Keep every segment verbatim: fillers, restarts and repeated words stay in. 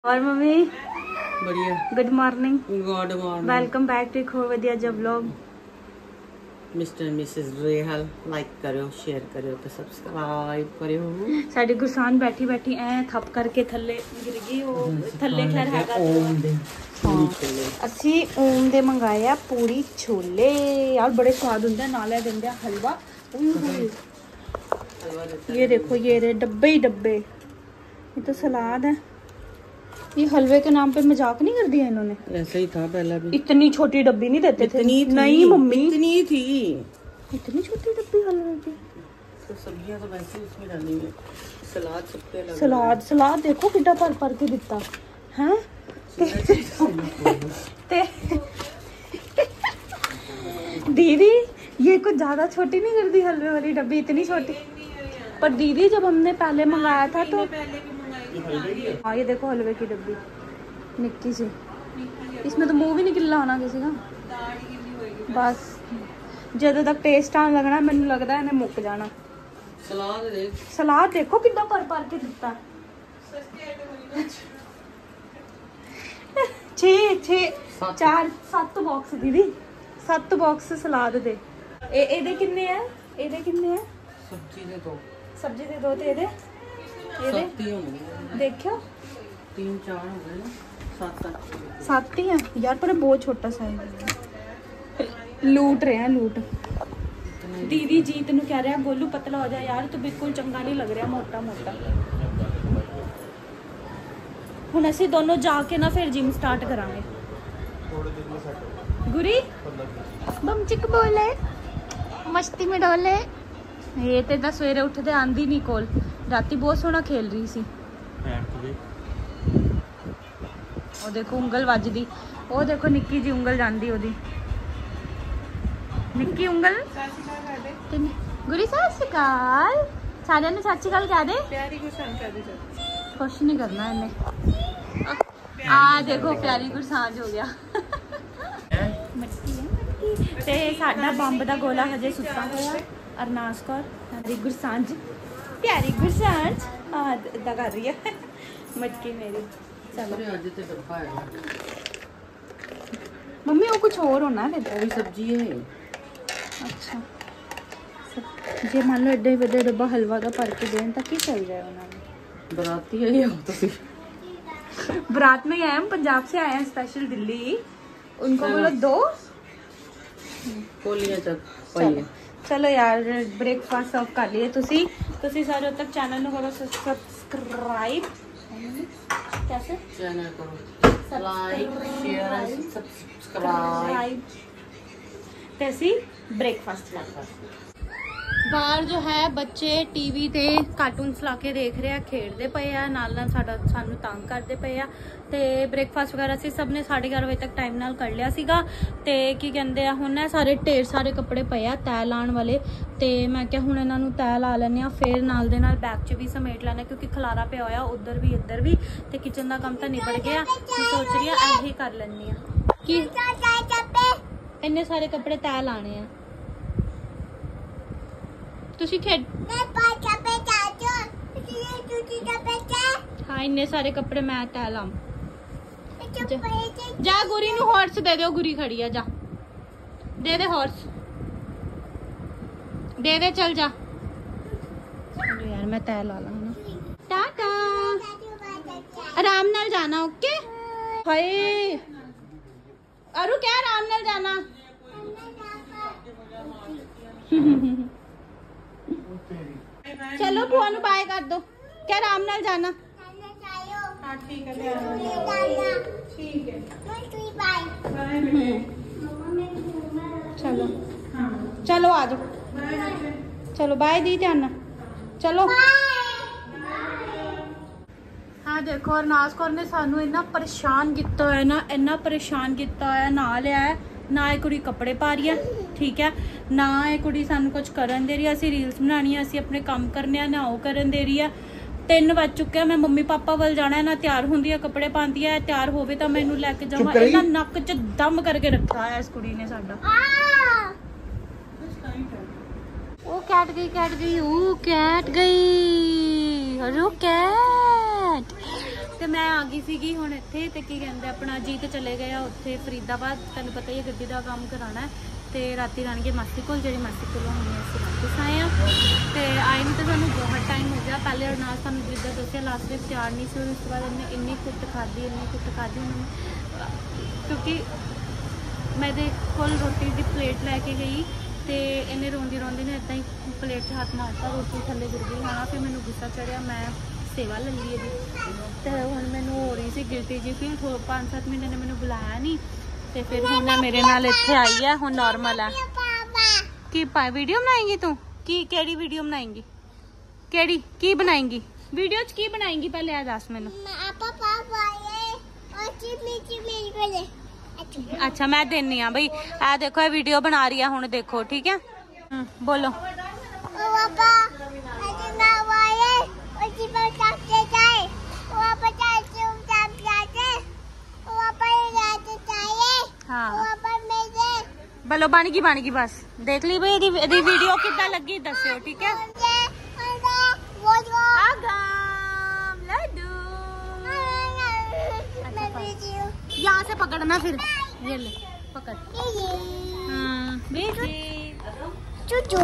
और मम्मी बढ़िया। Good morning. Good morning. Welcome back to एक होर वधिया जिहा vlog. Mr Mrs Rehal like करो, शेयर करो तो सब्सक्राइब करो। साडी गुरसान बैठी बैठी ऐ थप करके थल्ले गिर गई। वो थल्ले खैर हैगा ओम दे पूरी छोले। ਅਸੀਂ ओम ਦੇ ਮੰਗਾਏ ਆ पूरी छोले। यार बड़े स्वाद ਹੁੰਦੇ ਨਾਲ ਇਹ ਦਿੰਦੇ ਆ हलवा। ये देखो ये रहे डब्बे ही डब्बे। ये तो सलाद है। ये हलवे के नाम पे मजाक नहीं कर दिया इन्होंने। ऐसा ही था पहला भी। इतनी छोटी डब्बी नहीं देते थे। नहीं मम्मी इतनी थी। इतनी छोटी डब्बी हलवे की। तो सब्जियां तो वैसे ही उसमें डाली है। सलाद सबके अलग। सलाद सलाद देखो कितना भर भर के दिता है। ते दीदी ये कुछ ज्यादा छोटी नहीं कर दी हलवे वाली डब्बी, इतनी छोटी। पर दीदी जब हमने पहले मंगाया था तो हाँ ये देखो हलवे की डब्बी निक्की सी। इसमें तो मुंह भी नहीं गिल्ला होना किसी का। बस जदों तक टेस्ट आने लगना मैंने लगता है इन्हें मुक जाना। सलाद देख, सलाद देखो कितना भर भर के दिता। छे छे चार सत्त बॉक्स दीदी, सत्त बॉक्स सलाद दे। ए एदे किन्ने है? एदे किन्ने है? सब्जी दे दो। सब्जी दे दो ते एदे एदे देखियो तीन चार हो गए ना, सात सात ही है यार। पर बहुत छोटा साइज है। लूट रहे हैं लूट। दीदी जी तेन कह रहा गोलू पतला हो जाए यार, तो बिल्कुल चंगा नहीं लग रहा मोटा मोटा। हुण असीं दोनों जाके ना फिर जिम स्टार्ट करांगे। गुरी बमचिक बोले मस्ती में डोले। ये तो इदा सवेरे उठते आंदी नहीं कोल। राती बहुत सोहना खेल रही सी। वो देखो उंगल वजदी। वो देखो निक्की जी उंगल जाती ओदी निक्की उंगल। गुरी सत श्री अकाल सारे ने सत श्री अकाल कह दे। कुछ नहीं करना इन्हें। आ देखो प्यारी गुरसांझ हो गया। मटकी है मटकी। ते साडा बंब दा गोला हजे सुता होया। अरनास कौर प्यारी गुरसांझ प्यारी गुरसांझ इदा कर रही है। मटकी मेरी। चलो मम्मी वो कुछ और होना है फिर। सब्जी है। अच्छा जे मान लो एडे बड़े डब्बा हलवा का भर के देन तो की चल जाए उन्होंने। बराती है तो बरात में आए हम, पंजाब से आए हैं स्पेशल दिल्ली। उनको बोलो दो कोलियां चल। चलो, चलो यार ब्रेकफास्ट सर्व कर लिए। तुसी तुसी सारे तक चैनल ਨੂੰ करो सब्सक्राइब। कैसे चैनल करो लाइक शेयर सब्सक्राइब। तैसी ब्रेकफास्ट करता। बाहर जो है बच्चे टीवी ते कार्टूनस ला के देख रहे हैं, खेडते पे आ नाल नाल साडा सानू तंग करते पे आ। ते ब्रेकफास्ट वगैरह असीं सब ने साढ़े ग्यारह बजे तक टाइम नाल कर लिया सीगा। ते की कहंदे आ हुण सारे ढेर सारे कपड़े पे आ तैह लाण वाले। ते मैं क्या हुण इन्हां नूं तैह ला लैने आ, फिर नाल दे नाल बैग च भी समेट लैने क्योंकि खलारा पिया होया उधर भी इधर भी। ते किचन दा काम तां निबड़ गया। मैं सोच रही आ ऐही कर लैनी आ कि इन्ने सारे कपड़े तैह लाने आ। तुसी खेड हाँ इन्ने सारे कपड़े मैं तैह लां। जा, जा गुरी नू हॉर्स दे दो। गुरी खड़ी है जा दे दे हॉर्स दे दे। चल जा यार मैं तैह ला ला ना। टाटा आराम नाल जाना। ओके हाय अरु क्या आराम नाल जाना। चलो बुआ नू बाय कर दो। क्या आराम नाल जाना। ठीक है ठीक है चलो चलो आ जाओ। चलो बाय दी ध्यान। चलो हाँ देखो अरनास कौर ने सानू इन्ना परेशान किया है ना, इन्ना परेशान किया है। ना लिया है ना ये कुड़ी कपड़े पा रही है, ठीक है ना ये कुड़ी सानू कुछ करन दे रही है। असीं रील्स बनानी है, असीं अपने काम करने ना वो करन दे रही है। तीन बज चुके हैं। मैं मम्मी पापा वाल जाना है ना। तैयार होंदी है कपड़े पाती है। तैयार होवे तो मैनू लैके जावां। इन्ना नक च दम करके रखा है इस कुड़ी ने साडा। ओ कैट गई कैट गई ओ कैट गई अरे कैट ਤੇ ਮੈਂ ਆ ਗਈ ਸੀਗੀ ਹੁਣ ਇੱਥੇ ਤੇ ਕੀ ਕਹਿੰਦੇ ਆਪਣਾ ਜੀਤ ਚਲੇ ਗਏ ਆ ਉੱਥੇ ਫਰੀਦਾਬਾਦ, ਤੁਹਾਨੂੰ ਪਤਾ ਹੀ ਹੈ ਗੱਡੀ ਦਾ ਕੰਮ ਕਰਾਉਣਾ ਤੇ ਰਾਤੀ ਰਹਿਣਗੇ ਮਾਸੀ ਕੋਲ, ਜਿਹੜੀ ਮਾਸੀ ਕੋਲੋਂ ਹੁਣ ਅਸੀਂ ਵਾਪਸ ਆਏ ਆ ਤੇ ਆਏ ਨੂੰ ਤਾਂ ਸਾਨੂੰ ਬਹੁਤ ਟਾਈਮ ਹੋ ਗਿਆ। ਪਹਿਲੇ ਅਰਨਾਸ ਸਾਨੂੰ ਜਿੱਦਾਂ ਦੱਸਿਆ ਲਾਸਟ ਵਿੱਚ ਤਿਆਰ ਨਹੀਂ ਸੀ, ਉਸ ਤੋਂ ਬਾਅਦ ਉਹਨੇ ਇੰਨੀ ਕੁੱਟ ਖਾਧੀ ਇੰਨੀ ਕੁੱਟ ਖਾਧੀ ਉਹਨੇ, ਕਿਉਂਕਿ ਮੈਂ ਇਹਦੇ ਕੋਲ ਰੋਟੀ ਦੀ ਪਲੇਟ ਲੈ ਕੇ ਗਈ ਤੇ ਇਹਨੇ ਰੋਂਦੀ ਰੋਂਦੀ ਨੇ ਇੱਦਾਂ ਹੀ ਪਲੇਟ 'ਚ ਹੱਥ ਮਾਰਤਾ, ਰੋਟੀ ਥੱਲੇ ਗਿਰ ਗਈ ਹੈ ਨਾ। ਫਿਰ ਮੈਨੂੰ ਗੁੱਸਾ ਚੜਿਆ, ਮੈਂ ਸੇਵਾ ਲੈ ਲਈ ਇਹਦੀ ਤੇ ਹੁਣ ਮੈਨੂੰ ਹੋ ਰਹੀ ਸੀ ਗਿਲਟੀ ਜੀ ਫੀਲ। ਥੋੜ੍ਹਾ ਪੰਜ ਸੱਤ ਮਹੀਨੇ ਨੇ ਮੈਨੂੰ ਬੁਲਾਇਆ ਨਹੀਂ ਤੇ ਫਿਰ ਹੁਣ ਮੇਰੇ ਨਾਲ ਇੱਥੇ ਆਈ ਹੈ, ਹੁਣ ਨॉर्मल ਹੈ। ਕੀ ਪਾ ਵੀਡੀਓ ਬਣਾਏਂਗੀ ਤੂੰ? ਕੀ ਕਿਹੜੀ ਵੀਡੀਓ ਬਣਾਏਂਗੀ? ਕਿਹੜੀ ਕੀ ਬਣਾਏਂਗੀ ਵੀਡੀਓ 'ਚ? ਕੀ ਬਣਾਏਂਗੀ ਪਹਿਲੇ ਆ ਦੱਸ ਮੈਨੂੰ। अच्छा मैं देनी हाँ भाई, आ देखो ये वीडियो बना रही है हुण, देखो ठीक है। बोलो हाँ बोलो बन गई बन गई बस। देख ली भाई एदी वीडियो कितना लगी दस्यो ठीक है। यहाँ से पकड़ना फिर, ये ले पकड़। हाँ बेटी चूचू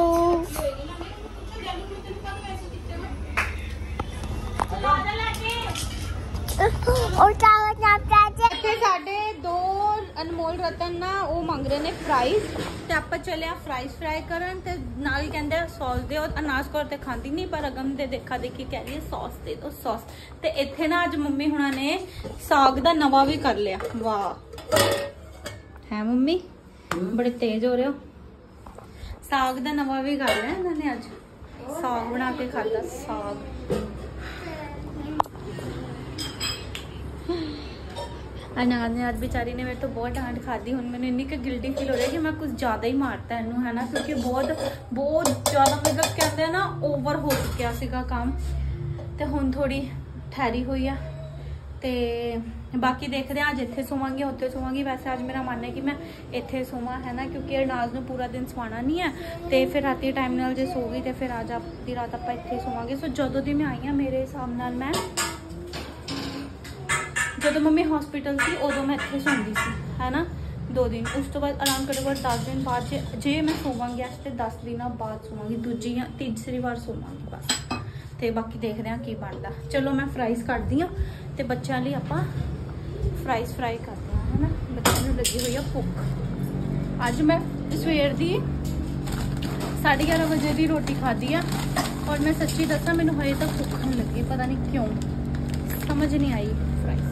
साढ़े दो अनमोल रतन ना वो मंग रहे ने फ्राइज ते आपां चले फ्राइज फ्राई करन ते नाल कहंदे सॉस दे। और अनाज कौर ते खांदी नहीं पर अगम दे देखा देखी कह रही है सॉस दे दो सॉस। ते इत्थे ना अज मम्मी हुणा ने साग दा नवा भी कर लिया। वाह है मम्मी बड़े तेज हो रहे हो। साग दा नवा भी कर लिया इन्होंने, अज साग बना के खादा। साग अनाज ने आज बेचारी ने मेरे तो बहुत डांट खादी। हुण मैंने इन्नी कि गिल्टी फील हो रही है कि मैं कुछ ज़्यादा ही मारता इनू है ना, क्योंकि बहुत बहुत ज़्यादा मतलब कहते हैं ना ओवर हो चुका सीगा काम। तो हुण थोड़ी ठहरी हुई है ते बाकी देखते हैं अज इत्थे सोवांगी उत्थे सोवांगी। वैसे आज मेरा मन है कि मैं इत्थे सोवा है ना, क्योंकि अरनाज नूं पूरा दिन सवाना नहीं है तो फिर राती टाइम नाल जे सो गई तो फिर आज आधी रात आपां इत्थे सोवांगे। सो जदों दी मैं आई हाँ मेरे हिसाब नाल मैं जो मम्मी हॉस्पिटल थी उदों मैं इत्थे सौंदी सी है ना दो दिन। उस तो बाद आराम घट्टो घट्ट दस दिन बाद जे जे मैं सोवांगी अज तो दस दिन बाद सोवांगी, दूजी या तीसरी बार सोवांगी बस। तो बाकी देखते हैं की बनता। चलो मैं फ्राइज करती हूँ तो बच्चों लिए आपां फ्राइज फ्राई करते हैं है ना। बच्चों को लगी हुई है भुख। अज मैं सवेर दी साढ़े ग्यारह बजे की रोटी खाधी है और मैं सच्ची दसा मैनू हजे तक भुख नहीं लगी, पता नहीं क्यों, समझ नहीं आई। फ्राइज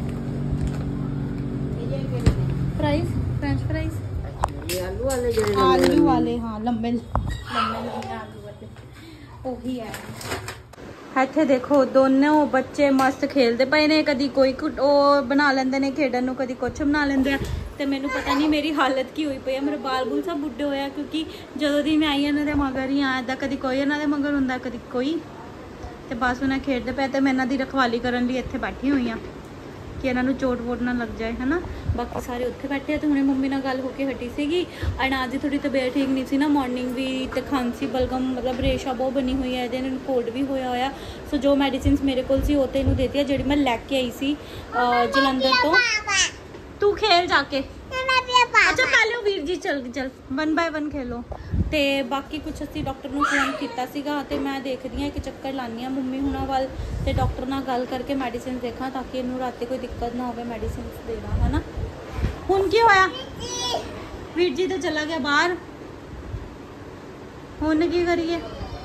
फ्राइज फ्रेंच फ्राइज आलू वाले जो आलू वाले हाँ लंबे लंबे लंबे आलू वाले वही है। ਇੱਥੇ देखो दोनों बच्चे मस्त खेलते पे ने, कभी कोई ਉਹ बना लेंदे ने खेडन ਨੂੰ, कभी कुछ बना लेंदे आ। ਤੇ ਮੈਨੂੰ पता नहीं मेरी हालत की हुई पई है। मेरे बाल बूल सब बुढ़े होए हैं क्योंकि ਜਦੋਂ ਦੀ मैं आई ਇਹਨਾਂ ਦੇ मगर ही आ कभी कोई ਇਹਨਾਂ ਦੇ मगर ਹੁੰਦਾ कभी कोई। ਤੇ बस ਉਹਨਾਂ खेडते पे ਤੇ मैं ਇਹਨਾਂ ਦੀ रखवाली ਕਰਨ ਲਈ ਇੱਥੇ बैठी हुई हाँ कि इन्हों चोट वोट ना लग जाए है ना। बाकी सारे उत्थे बैठे तो हमने मम्मी नाल गल होके हटी सीगी। अनाज की थोड़ी तबीयत ठीक नहीं सी ना, मॉर्निंग भी तो खांसी बलगम मतलब रेशा बहुत बनी हुई है, इन्हें कोल्ड भी होया होया। सो जो मेडिसिन मेरे को सी वो तो इन्हू देती है जी मैं लैके आई सी जलंधर तो। तू खेल जाके, अच्छा पहले वो वीर जी चल चल वन बाय वन खेलो। तो बाकी कुछ असी डॉक्टर को फोन किया तो मैं देखती हाँ एक चक्कर लानी हाँ मम्मी हुणा वाल तो डॉक्टर नाल गल करके मेडिसिन देखा ताकि इनू रात कोई दिक्कत ना हो मेडिसिन देना है ना। हुण की होया? वीर जी तो चला गया बाहर, हुण की करिए?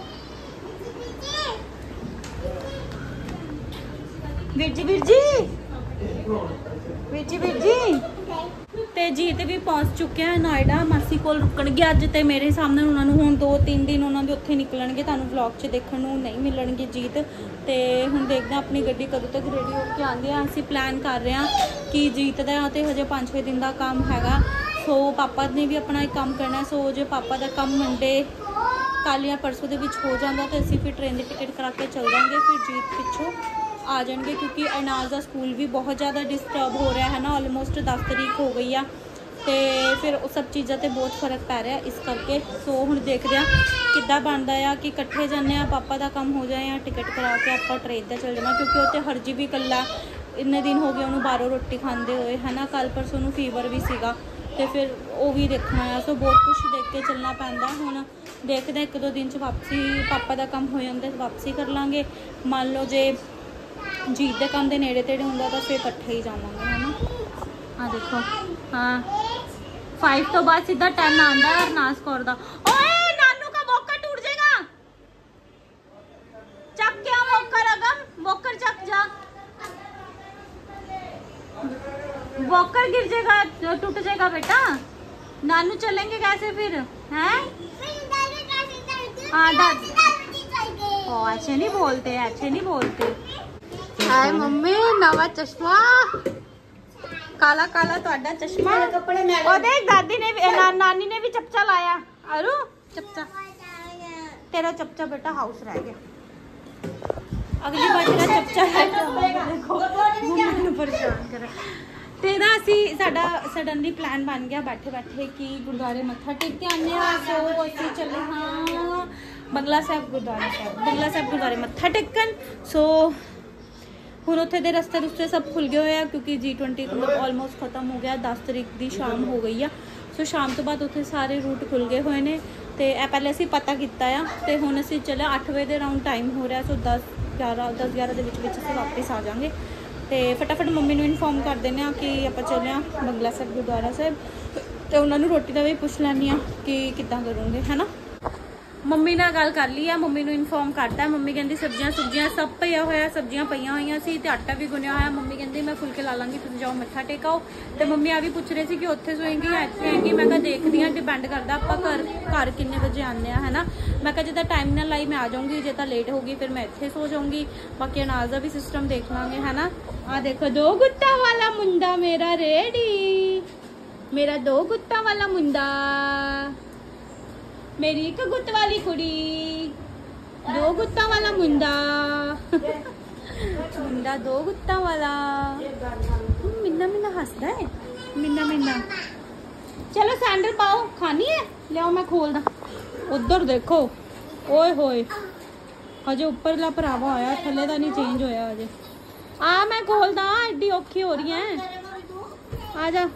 वीर जी वीर जी वीर जी वीर जी ते जीत भी पहुंच चुके हैं नोएडा, मासी कोल रुकणगे अज। तो मेरे सामने उन्होंने हुण दो तीन दिन उन्होंने उत्थे निकलणगे, तुहानूं व्लॉग च देखण नूं नहीं मिलणगे जीत। तो हुण देखते हैं अपनी गड्डी कदों तक रेडी होकर आंदी है। असीं प्लान कर रहे हैं कि जीत दा ते हजे पाँच छे दिन का काम हैगा। सो पापा ने भी अपना एक काम करना है। सो जो पापा का काम मंडे कल या परसों दे विच हो जाता तो असीं फिर ट्रेन की टिकट करा के चल जाएंगे, फिर जीत पिछों आ जाएंगे क्योंकि अनाज का स्कूल भी बहुत ज़्यादा डिस्टर्ब हो रहा है ना। ऑलमोस्ट दस तरीक हो गई है ਤੇ ਫਿਰ ਉਹ ਸਭ ਚੀਜ਼ਾਂ ਤੇ ਬਹੁਤ ਫਰਕ ਪੈ ਰਿਹਾ ਇਸ ਕਰਕੇ। ਸੋ ਹੁਣ ਦੇਖਦੇ ਹਾਂ ਕਿੱਦਾਂ ਬਣਦਾ ਆ ਕਿ ਇਕੱਠੇ ਜਾਂਦੇ ਆ, ਪਾਪਾ ਦਾ ਕੰਮ ਹੋ ਜਾਏ, ਟਿਕਟ ਕਰਾ ਕੇ ਆਪਾਂ ਟ੍ਰੇਨ 'ਤੇ ਚੱਲ ਜਾਣਾ, ਕਿਉਂਕਿ ਉਹ 'ਤੇ ਹਰਜੀ ਵੀ ਇਕੱਲਾ ਇੰਨੇ ਦਿਨ ਹੋ ਗਏ ਉਹਨੂੰ ਬਾਹਰੋਂ ਰੋਟੀ ਖਾਂਦੇ ਹੋਏ ਹੈ ਨਾ। ਕੱਲ੍ਹ ਪਰਸੋਂ ਨੂੰ ਫੀਵਰ ਵੀ ਸੀਗਾ ਤੇ ਫਿਰ ਉਹ ਵੀ ਦੇਖਣਾ ਆ। ਸੋ ਬਹੁਤ ਕੁਛ ਦੇਖ ਕੇ ਚੱਲਣਾ ਪੈਂਦਾ। ਹੁਣ ਦੇਖਦੇ ਇੱਕ ਦੋ ਦਿਨ 'ਚ ਵਾਪਸੀ ਪਾਪਾ ਦਾ ਕੰਮ ਹੋ ਜਾਂਦਾ ਵਾਪਸੀ ਕਰ ਲਾਂਗੇ। ਮੰਨ ਲਓ ਜੇ ਜੀਤ ਦੇ ਕੰਮ ਦੇ ਨੇੜੇ ਤੇੜੇ ਹੁੰਦਾ ਤਾਂ ਫਿਰ ਇਕੱਠੇ ਹੀ ਜਾਵਾਂਗੇ ਹੈ ਨਾ। ਆ ਦੇਖੋ ਹਾਂ फाइव तो बाद सीधा टेन आंदा है अरनास कौर दा। ओए नानू का वॉकर टूट जाएगा, चक क्या वॉकर अगम, वॉकर चक जा, वॉकर गिर जाएगा, टूट जाएगा बेटा। नानू चलेंगे कैसे फिर हैं? हाँ दादी ओ ऐसे नहीं बोलते, ऐसे नहीं बोलते। हाय मम्मी नवा चश्मा, काला काला ਤੁਹਾਡਾ चश्मा। ਉਹ ਦੇਖ ਦਾਦੀ ਨੇ ਨਾ, ਨਾਨੀ ਨੇ ਵੀ ਚਪਚਾ ਲਾਇਆ। ਅਰੂ ਚਪਚਾ ਤੇਰਾ ਚਪਚਾ ਬੇਟਾ ਹਾਊਸ ਰਹਿ ਗਿਆ। ਅਗਲੀ ਵਾਰ ਤੇਰਾ ਚਪਚਾ ਹੈ ਦੇਖੋ ਮੈਨੂੰ ਪਰੇਸ਼ਾਨ ਕਰ। ਤੇਰਾ ਅਸੀਂ ਸਾਡਾ ਸਡਨਲੀ ਪਲਾਨ ਬਣ ਗਿਆ ਬੈਠੇ ਬੈਠੇ ਕਿ ਗੁਰਦੁਆਰੇ ਮੱਥਾ ਟੇਕ ਕੇ ਆਉਂਦੇ ਹਾਂ। ਸੋ ਅਸੀਂ ਚੱਲੇ ਹਾਂ ਬੰਗਲਾ ਸਾਹਿਬ ਗੁਰਦੁਆਰਾ ਸਾਹਿਬ, ਬੰਗਲਾ ਸਾਹਿਬ ਗੁਰਦੁਆਰੇ ਮੱਥਾ ਟੇਕਣ। ਸੋ ਹੁਣ ਉੱਥੇ ਦੇ ਰਸਤੇ ਰੁਸਤੇ ਸਭ ਖੁੱਲ ਗਏ ਹੋਏ ਆ ਕਿਉਂਕਿ ਜੀ ਟਵੈਂਟੀ ਆਲਮੋਸਟ ਖਤਮ ਹੋ ਗਿਆ। ਦਸ ਤਰੀਕ ਦੀ ਸ਼ਾਮ ਹੋ ਗਈ ਆ। ਸੋ ਸ਼ਾਮ ਤੋਂ ਬਾਅਦ ਉੱਥੇ ਸਾਰੇ ਰੂਟ ਖੁੱਲ ਗਏ ਹੋਏ ਨੇ ਤੇ ਇਹ ਪਹਿਲੇ ਅਸੀਂ ਪਤਾ ਕੀਤਾ ਆ ਤੇ ਹੁਣ ਅਸੀਂ ਚੱਲੇ ਅੱਠ ਵਜੇ ਦੇ ਰਾਊਂਡ ਟਾਈਮ ਹੋ ਰਿਹਾ। ਸੋ ਦਸ ਗਿਆਰਾਂ ਦਸ ਗਿਆਰਾਂ ਦੇ ਵਿੱਚ ਵਿੱਚ ਅਸੀਂ ਵਾਪਸ ਆ ਜਾਵਾਂਗੇ ਤੇ ਫਟਾਫਟ ਮੰਮੀ ਨੂੰ ਇਨਫੋਰਮ ਕਰ ਦਿੰਦੇ ਹਾਂ ਕਿ ਆਪਾਂ ਚੱਲੇ ਹਾਂ ਬੰਗਲਾ ਸਾਹਿਬ ਗੁਰਦੁਆਰਾ ਸਾਹਿਬ ਤੇ ਉਹਨਾਂ ਨੂੰ ਰੋਟੀ ਦਾ ਵੀ ਪੁੱਛ ਲੈਂਦੀ ਹਾਂ ਕਿ ਕਿੱਦਾਂ ਕਰੋਗੇ ਹੈ ਨਾ। ਮੰਮੀ ਨਾਲ ਗੱਲ ਕਰ ਲਈ ਆ, ਮੰਮੀ ਨੂੰ ਇਨਫੋਰਮ ਕਰਤਾ। ਮੰਮੀ ਕਹਿੰਦੀ ਸਬਜ਼ੀਆਂ ਸੁਬਜ਼ੀਆਂ ਸਭ ਪਈਆ ਹੋਇਆ, ਸਬਜ਼ੀਆਂ ਪਈਆਂ ਹੋਈਆਂ ਸੀ ਤੇ ਆਟਾ ਵੀ ਗੁੰਨਿਆ ਹੋਇਆ। ਮੰਮੀ ਕਹਿੰਦੀ ਮੈਂ ਫੁਲਕੇ ਲਾ ਲਾਂਗੀ, ਤੁਸੀਂ ਜਾਓ ਮੱਥਾ ਟੇਕਾਓ। ਤੇ ਮੰਮੀ ਆ ਵੀ ਪੁੱਛ ਰਹੇ ਸੀ ਕਿ ਉੱਥੇ ਸੋਏਂਗੀ ਜਾਂ ਇੱਥੇ ਆਏਂਗੀ। ਮੈਂ ਕਿਹਾ ਦੇਖਦੀ ਹਾਂ, ਡਿਪੈਂਡ ਕਰਦਾ ਆਪਾਂ ਘਰ ਘਰ ਕਿੰਨੇ ਵਜੇ ਆਉਂਦੇ ਆ ਹੈ ਨਾ। ਮੈਂ ਕਿਹਾ ਜਿੱਦਾਂ ਟਾਈਮ ਨਾਲ ਆਈ ਮੈਂ ਆ ਜਾਊਂਗੀ, ਜੇ ਤਾਂ ਲੇਟ ਹੋਗੀ ਫਿਰ ਮੈਂ ਇੱਥੇ ਸੋ ਜਾਊਂਗੀ। ਬਾਕੀ ਅਨਾਜ ਦਾ ਵੀ ਸਿਸਟਮ ਦੇਖ ਲਾਂਗੇ ਹੈ ਨਾ। ਆ ਦੇਖੋ ਦੋ ਗੁੱਤਾਂ ਵਾਲਾ ਮੁੰਡਾ ਮੇਰਾ ਰੇਡੀ, ਮੇਰਾ ਦੋ ਗੁੱਤਾਂ ਵਾਲਾ ਮੁੰਡਾ, मेरी एक गुत्त वाली कुड़ी, दो गुत्ता वाला मुंडा मुंडा दो गुत्ता वाला। मिन्ना मिन्ना हंसदा है, मिन्ना मिन्ना। चलो सैंडल पाओ, खानी है लियाओ मैं खोल दा। उधर देखो ओए होए हजे उपरला भरावा होया, थल्ले दा नहीं चेंज होया हजे। आ मैं खोल दा, एडी औखी हो रही है। आ जा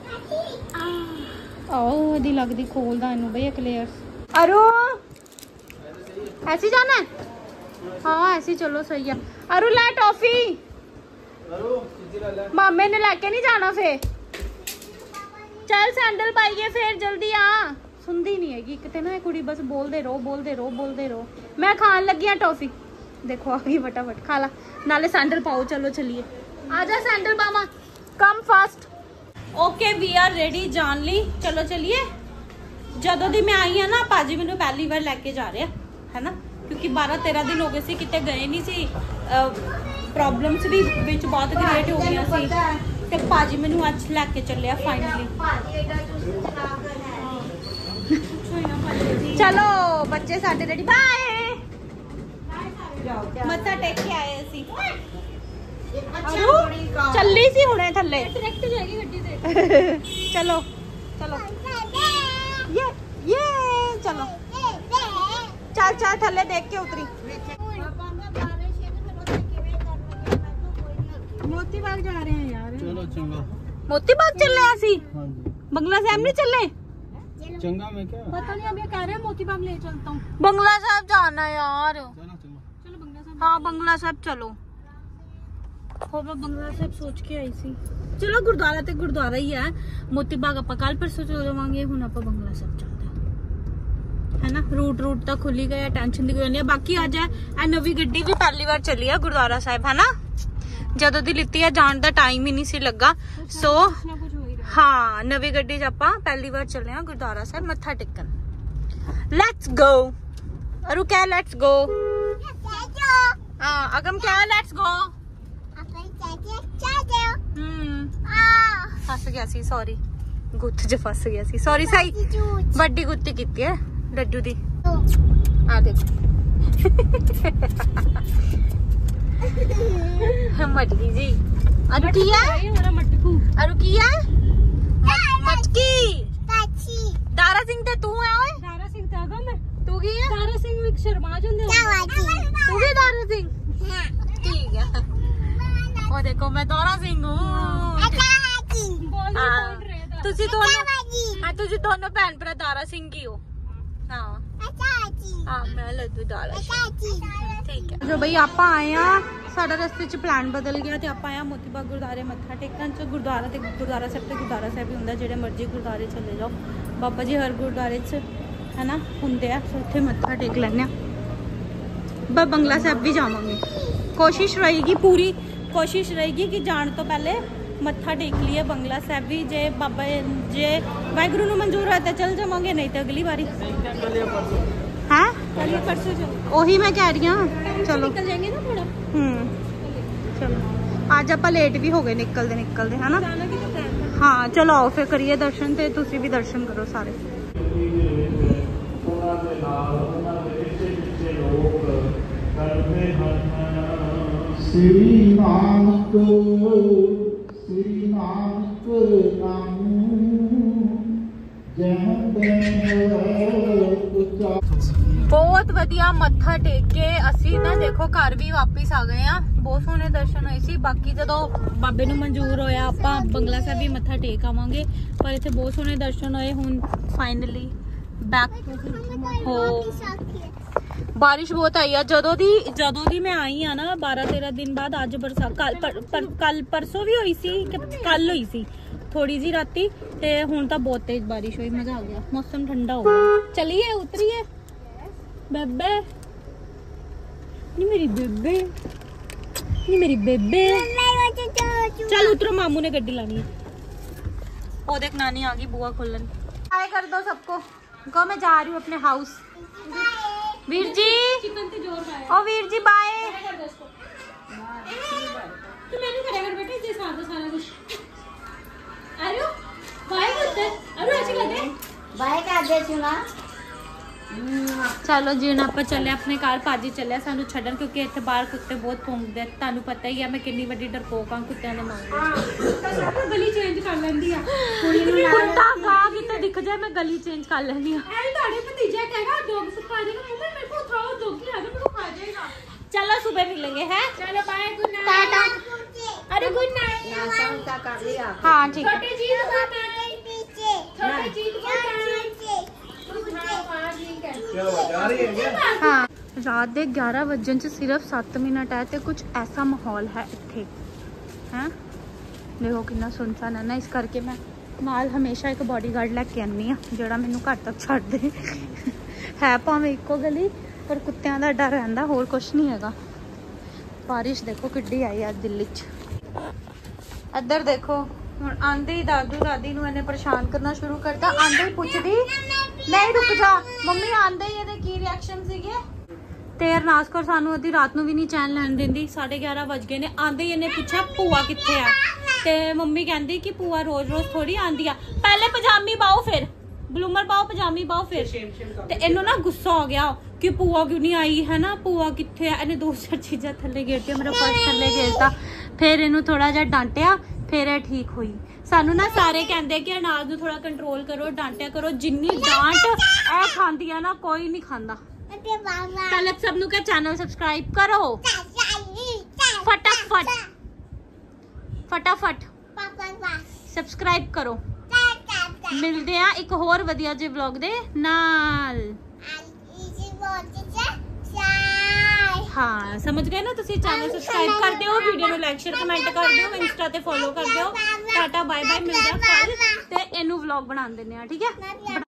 आओ एदी लगदी खोल दा इनू बई क्लियर। अरु ऐसी जाना है? हाँ ऐसी चलो सही है। अरु ला टॉफी, मामे ने लेके नहीं जाना फिर। चल सैंडल पाइए फिर जल्दी आ। सुनती नहीं हैगी कितने ना कुड़ी, बस बोलते रहो बोलते रहो बोलते रहो। मैं खान लगी हाँ टॉफी, देखो आ गई फटाफट खा ला, नाले सैंडल पाओ। चलो चलिए आजा सैंडल पामा, come fast. Okay we are ready जान ली, चलो चलिए। ਜਦੋਂ ਦੀ ਮੈਂ ਆਈ ਆ ਨਾ ਭਾਜੀ ਮੈਨੂੰ ਪਹਿਲੀ ਵਾਰ ਲੈ ਕੇ ਜਾ ਰਿਹਾ ਹੈ ਨਾ, ਕਿਉਂਕਿ ਬਾਰਾਂ ਤੇਰਾਂ ਦਿਨ ਹੋ ਗਏ ਸੀ ਕਿਤੇ ਗਏ ਨਹੀਂ ਸੀ। ਪ੍ਰੋਬਲਮਸ ਵੀ ਵਿੱਚ ਬਹੁਤ ਕ੍ਰੀਏਟ ਹੋ ਗਈਆਂ ਸੀ ਤੇ ਭਾਜੀ ਮੈਨੂੰ ਅੱਜ ਲੈ ਕੇ ਚੱਲਿਆ ਫਾਈਨਲੀ। ਚਲੋ ਬੱਚੇ ਸਾਡੇ ਰੈਡੀ, ਬਾਏ। ਮੱਥਾ ਟੇਕ ਕੇ ਆਏ ਅਸੀਂ। ਚੱਲੀ ਸੀ ਹੁਣੇ ਥੱਲੇ, ਡਾਇਰੈਕਟ ਜਾਏਗੀ ਗੱਡੀ ਤੇ। ਚਲੋ ਚਲੋ ये ये चलो चल चल थल्ले देख के उतरी। मोती बाग जा रहे हैं यार। चलो चंगा मोती बाग चल रहे हैं ਅਸੀਂ। हां जी बंगला साहब नहीं चल रहे? चंगा में क्या पता नहीं, अभी कह रहे हैं मोती बाग ले चलता हूँ। बंगला साहब जाना है यार। चलो चलो चलो बंगला साहब। हाँ बंगला साहब चलो। हो मैं बंगला साहब सोच के आई सी। चलो गुरुद्वारा ते गुरुद्वारा ही है, मोती बाग ਆਪਾਂ ਕੱਲ ਪਰਸੋਂ ਚਲੇ ਜਾਵਾਂਗੇ। ਹੁਣ ਆਪਾਂ ਬੰਗਲਾ ਸਾਹਿਬ ਚੱਲਦੇ ਹੈ ਨਾ। ਰੂਟ ਰੂਟ ਤਾਂ ਖੁੱਲ ਹੀ ਗਿਆ, ਟੈਨਸ਼ਨ ਦੀ ਕੋਈ ਨਹੀਂ। ਬਾਕੀ ਅੱਜ ਇਹ ਨਵੀਂ ਗੱਡੀ ਵੀ ਪਹਿਲੀ ਵਾਰ ਚੱਲੀ ਆ ਗੁਰਦੁਆਰਾ ਸਾਹਿਬ ਹੈ ਨਾ। ਜਦੋਂ ਦੀ ਲਿੱਤੀ ਆ ਜਾਣ ਦਾ ਟਾਈਮ ਹੀ ਨਹੀਂ ਸੀ ਲੱਗਾ। ਸੋ ਹਾਂ ਨਵੀਂ ਗੱਡੀ 'ਚ ਆਪਾਂ ਪਹਿਲੀ ਵਾਰ ਚੱਲੇ ਆ ਗੁਰਦੁਆਰਾ ਸਾਹਿਬ ਮੱਥਾ ਟੇਕਣ। Let's go. ਅਰੂ ਕਿਆ ਲੈਟਸ ਗੋ? ਹਾਂ ਅਗਮ ਕਿਆ ਲੈਟਸ गो? फस गया सी, सॉरी गुत्त च फस गया सी, सॉरी साई बड़ी गुत्ती की है लड्डू दी। आ देखो मटकी जी। अरु की है? अरु की है? मचकी दारा सिंह ते तू है ओए दारा सिंह ते आगा मैं तू की है दारा सिंह विक शर्मा जो ने तू भी दारा सिंह ठीक है ओ देखो मैं दारा सिंह हूँ तुसी दोनों हाँ तुसी दोनों भैन भरा दारा सिंह ही हो हाँ हाँ मैं लड्डू दारा ठीक है जो भाई आप आए हैं साडा रस्ते च प्लान बदल गया ते आप आए मोती बाग गुरुद्वारे मत्था टेकन च गुरुद्वारा ते गुरुद्वारा साहब ते गुरुद्वारा साहब ही हुंदा जेड़े मर्जी गुरुद्वारे चले जाओ बाबा जी हर गुरुद्वारे च है ना हुंदे आ उत्थे मत्था टेक लैने ब बंगला साहब भी जावांगे कोशिश रहेगी पूरी कोशिश रहेगी कि जाने तो पहले मत्था टेक लिए बंगला साहब भी जे बाबा जे वाहगुरु नूं मंजूर है तो चल जावांगे नहीं तो अगली बारी हाँ परसों चलो ओही मैं कह रही हूँ चलो निकल जाएंगे ना थोड़ा हम्म चलो आज आप लेट भी हो गए निकलते निकलते है ना जाना की तो प्लान हाँ चलो आओ फिर करिए दर्शन ते तुसी भी दर्शन करो सारे श्री नानक श्री नानक नाम बहुत वधिया मत्था टेक के असी ना देखो घर भी वापिस आ गए हैं बहुत सोहने दर्शन होए सी बाकी जदों बाबे नूं मंजूर होया आपां बंगला साहब भी मत्था टेक आवांगे पर इत्थे बहुत सोहने दर्शन होए हुण फाइनली बैक हो बारिश बहुत आई है जदों दी जदों दी मैं आई हाँ ना बारह तेरह दिन बाद अज बरसात कल पर, पर, कल परसों भी हुई सी कि कल हुई सी थोड़ी जी राती ते हुण तां बहुत तेज बारिश हुई मजा आ गया मौसम ठंडा हो गया चलिए उतरिए बेबे नी मेरी बेबे नी मेरी बेबे चल उतरो मामू ने गड्डी लानी है ओ देख नानी आ गई बुआ खोलन हाय कर दो सबको को मैं जा रही हूँ अपने हाउस वीर जी चिकन ते जोर पाया ओ वीर जी बाय तू मैंने करेगा कर बेटे जे सादा सारा कुछ अरे बाय करते अरे ऐसे करते बाय कर दे चुना चलो जी हुण आपां चले अपने घर पाजी चलिया सानू छड्डन क्योंकि इत्थे बाहर कुत्ते बहुत भौंकदे तुहानू पता ही है मैं कितनी वड्डी डरपोक हां कुत्तियां दे मांगे सब गली चेंज कर लेंदी आ कुत्ता गा किते दिख जाए मैं गली चेंज कर लेनी हां ए ताड़े भतीजा कहेगा डॉग से खा जाएगा मम्मी मेरे को उठाओ डॉगी आ मेरे को खा जाएगा चलो सुबह मिलेंगे हैं चलो बाय गुड नाइट टाटा अरे गुड नाइट नाश्ता कर लिया हाँ ठीक है छोटे जी गुड नाइट छोटे जी गुड नाइट हाँ रात के ग्यारह वजन च सिर्फ सत्त मिनट है तो कुछ ऐसा माहौल है इत्थे हैं देखो कितना सुनसान है ना इस करके मैं नाल हमेशा एक बॉडीगार्ड लैके आनी हाँ जोड़ा मैनू घर तक छड्ड दे है भावें इक्को गली पर कुत्तियां दा डर रहिंदा होर कुछ नहीं हैगा बारिश देखो किड्डी आई है दिल्ली च इधर देखो हुण आंदे ही दादू दादी नूं इन्हें परेशान करना शुरू करता आंदे ही पुछदी नहीं रुक जा मम्मी आंदे ही इहदे की रिएक्शन सीगे ते अरनास कौर सानू अद्धी रात नूं भी नहीं चैन लैण दिंदी साढ़े ग्यारह बज गए ने आंदे ही इन्हें पुछया भूआ कित्थे आ ते मम्मी कहंदी कि भूआ रोज रोज थोड़ी आंदी आ पहले पजामी पाओ फिर ब्लूमर पाओ पजामी पाओ फिर ते इन्नू ना गुस्सा हो गया कि भूआ क्यों नहीं आई है ना भूआ कित्थे है इन्हें दो चार चीज़ां थल्ले गिरती मेरा पर्स थल्ले गिरता फिर इन्नू थोड़ा जिहा डांटिया फिर ठीक हुई सानू ना सारे कहते कि अनाज नूं थोड़ा कंट्रोल करो डांटिया करो जिन्नी डांट ऐ खांदी है ना कोई नहीं खांदा पहले सब नूं क्या चैनल सब्सक्राइब करो फटाफट फटाफट सब्सक्राइब करो मिलते हैं एक होर वधिया जे व्लॉग दे नाल हाँ समझ गए ना तुसी चैनल सब्सक्राइब कर दियो वीडियो नूं लाइक शेयर कमेंट कर दियो इंस्टा ते फॉलो कर दियो टाटा बाय बाय मिलदे आ कल ते इनू व्लॉग बना देने आ ठीक है।